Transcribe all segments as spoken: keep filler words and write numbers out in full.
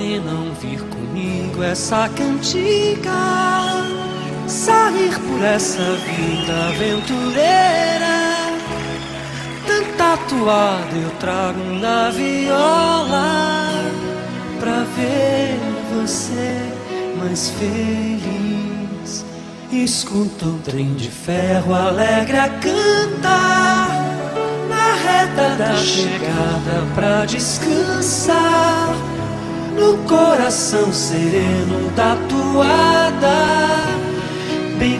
nem não vir comigo essa cantiga, sair por essa vida aventureira. Tanta toada eu trago na viola pra ver você mais feliz. Escuta o trem de ferro alegre a cantar na reta da chegada pra descansar no coração sereno da toada. Bem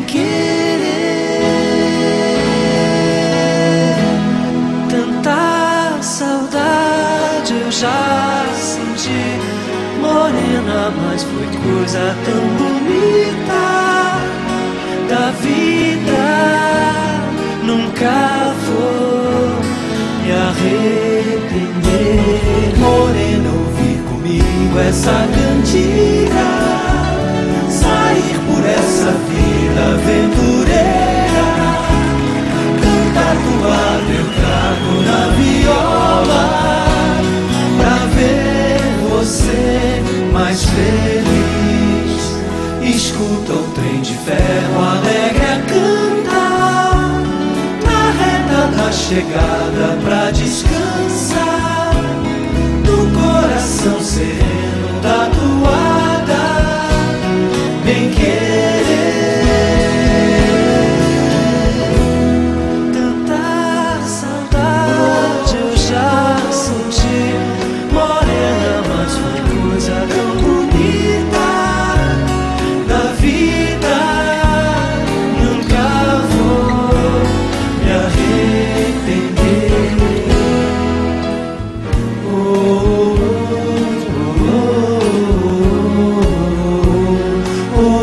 querer, tanta saudade eu já senti, morena, mas foi coisa tão bonita da vida. Nunca vou me arrepender. Morena, ouvir comigo essa cantiga, sair por essa vida aventureira. Tanta toada eu trago na viola pra ver você mais feliz. Escuta o trem de ferro alegre a cantar na reta da chegada pra descansar no coração sereno da toada. Bem querer, tanta saudade eu já senti, morena, mas foi coisa tão bonita da vida. Nunca vou me arrepender. Oh, oh, oh, oh,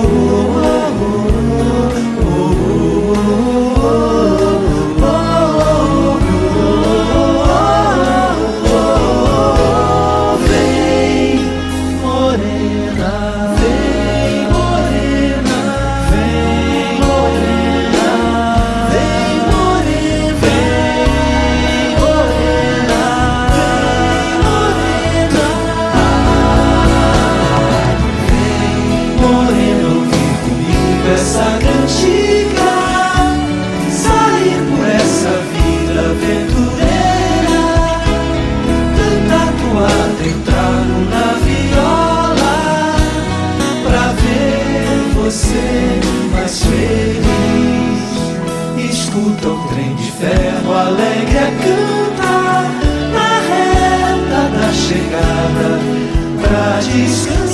essa cantiga, sair por essa vida aventureira. Tanta toada eu trago na viola pra ver você mais feliz. Escuta o trem de ferro alegre a cantar na reta da chegada pra descansar